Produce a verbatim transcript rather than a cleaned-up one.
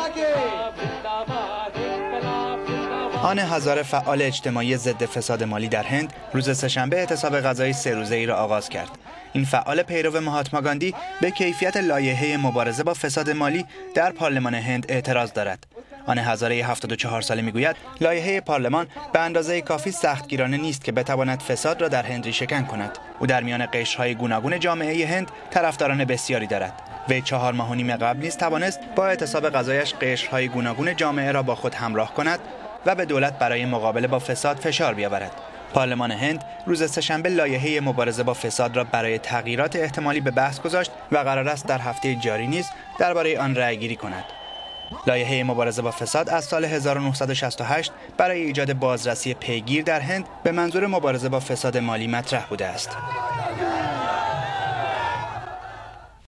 آن هزاره، فعال اجتماعی ضد فساد مالی در هند، روز سه‌شنبه اعتصاب غذایی سه روزه‌ای را آغاز کرد. این فعال پیرو مهاتما گاندی به کیفیت لایحه مبارزه با فساد مالی در پارلمان هند اعتراض دارد. آن هزاره هفتاد و چهار ساله میگوید لایحه پارلمان به اندازه کافی سختگیرانه نیست که بتواند فساد را در هند ریشه‌کن کند. او در میان قشرهای گوناگون جامعه هند طرفداران بسیاری دارد. وی چهار ماه و نیم قبل نیز توانست با اعتصاب غذایش قشرهای گوناگون جامعه را با خود همراه کند و به دولت برای مقابله با فساد فشار بیاورد. پارلمان هند روز سه‌شنبه لایحه مبارزه با فساد را برای تغییرات احتمالی به بحث گذاشت و قرار است در هفته جاری نیز درباره آن رأی‌گیری کند. لایحه مبارزه با فساد از سال هزار و نهصد و شصت و هشت برای ایجاد بازرسی پیگیر در هند به منظور مبارزه با فساد مالی مطرح بوده است.